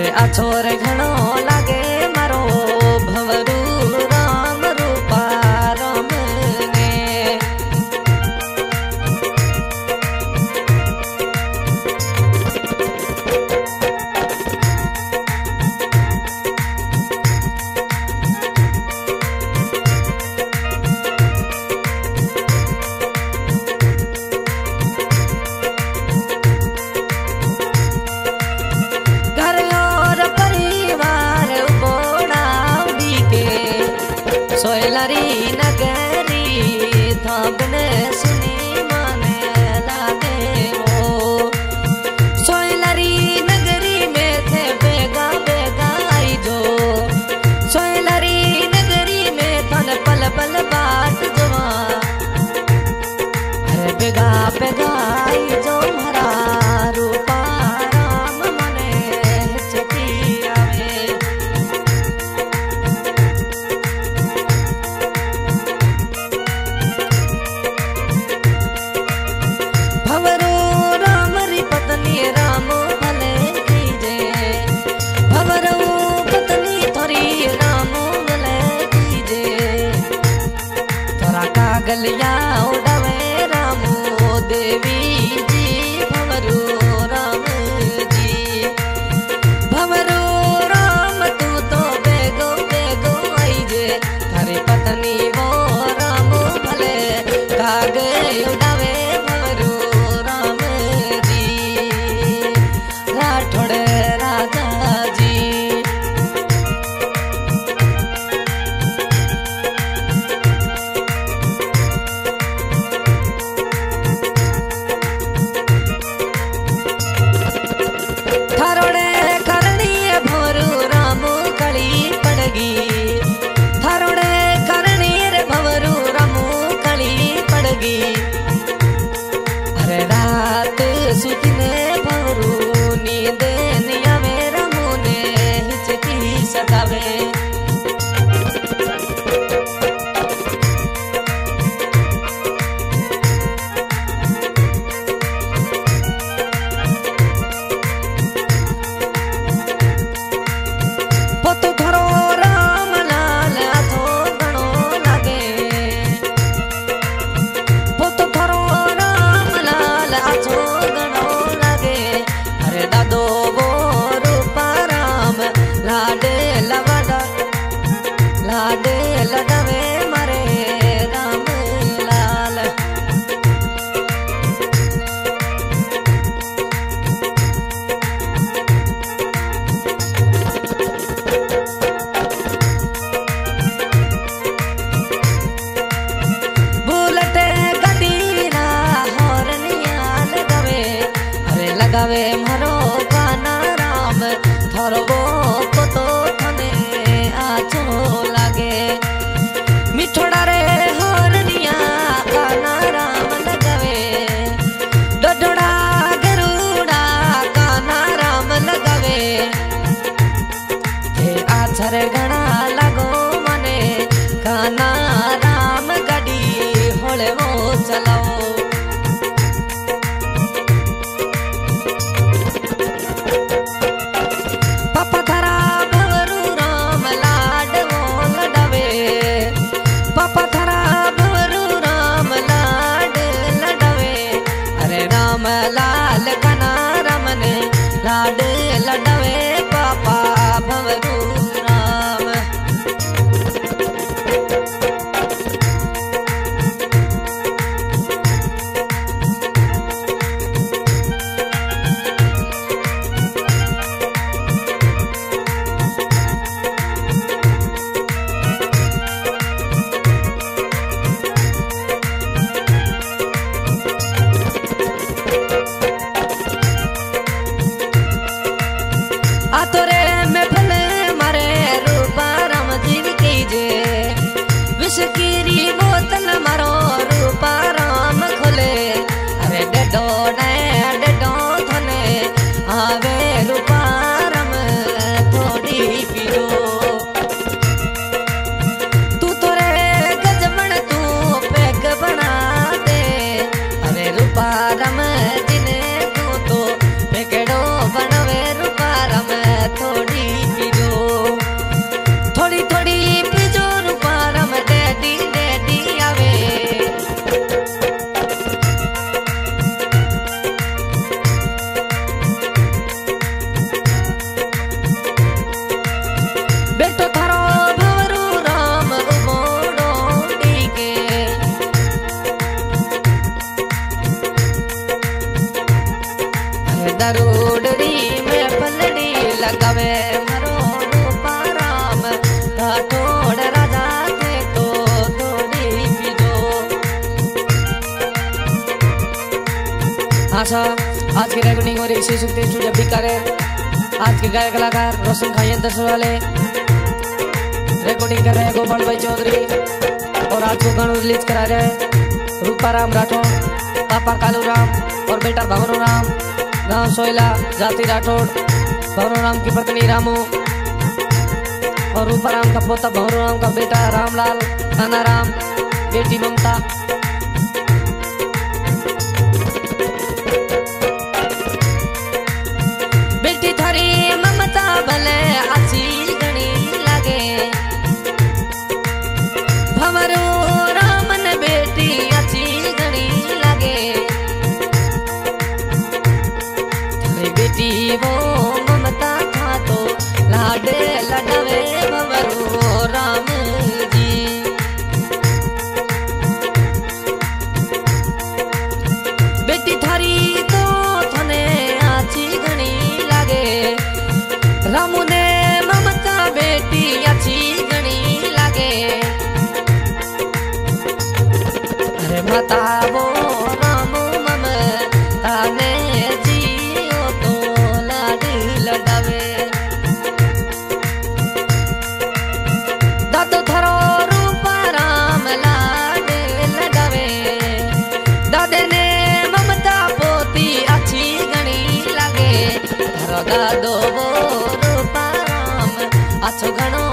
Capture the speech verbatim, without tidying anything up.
छोर घणो लागे मारो भवरू राम रूपा राम ने सोयलरी नगरी थापने सुनी माने लागे वो सोयलरी नगरी में थे बेगा बेगा आई जो सोयलरी नगरी में थन पल पल बात जवा अरे बेगा बेगा आई जो हरा रूपा राम मने चकी आवे राम भले कीजे भवरो पत्नी थोरी राम भले कीजे थोरा कागलिया उड़ावे रामो देवी जी भवरो राम जी भवरो राम तू तो बेगो बेगो आई जे थारी पत्नी वो राम भले काग उड़ावे भवरो राम राठौड़ राजा जी थारोड़े करणी भवरू राम कली पड़गी थारोड़े करणी रे भवरू राम कली पड़गी अरे रात सुतने भवरू नींद निया मेरा मुने हिचकी सतावे पोतो घरो राम लाल आथो घणो लागे पोतो घरो राम लाल आथो घणो लागे अरे दादो वो रूपा राम लाडे लवड़ा लाडे लडवे मरे राम लाल बुलेट गडीरा हॉर्निया लगावे अरे लगावे मरो काना राम थोरो पोतो थने आछो लागे मिठोड़ा रे हॉर्निया काना राम लगावे डोडोड़ा गरुड़ा काना राम लगावे हे आछर घणा लागो मने काना राम गाड़ी होले वो चलाओ पापा थारा भवरू राम लाड वो लडावे पापा थारा भवरू राम लाड लडावे अरे राम लाल कना रमने लाड लडावे पापा भवरू राम आतोरे में भले मारे रूपा राम जी कीजे विषकीरी बोतल मारो रूपा राम खोले अरे डेडो ने डेडो थने आवे रूपा राम थोड़ी पियो तू तोरे गजबन तू पैक बना दे अरे रूपा राम जिने तू तो पेकड़ो बनवे रूपा राम थोड़ी मेमोरी सी सुखते स्टूडियो बीकानेर। आज के गायक कलाकार रोशन खाई दस वाले रिकॉर्डिंग कर रहे हैं गोपाल भाई चौधरी। और आज को गाना रिलीज करा रहे हैं रूपाराम राठौड़, पापा कालू राम और बेटा भवनो राम, गांव सोयला, जाति राठौड़, भवनो राम की पत्नी रामू और रूपाराम का पोता भवनो राम का बेटा रामलाल, नाना राम, बेटी ममता। बेटी थारी ममता भले आची गणी लागे, भवरो रामन बेटी आची गणी लागे। थारी बेटी वो ममता था तो लाडे लडवे भवरो राम जी। बेटी थारी तो थने आची गणी लागे, रामू ने ममता बेटी अच्छी गणी लागे। अरे माता वो रामू ममता ने जियो तो लाड लडावे। दादो थारो रूपा राम लाड लडावे, दादे ने ममता पोती अच्छी गणी लागे। थारो दादो वो रूपा राम अच्छो घणो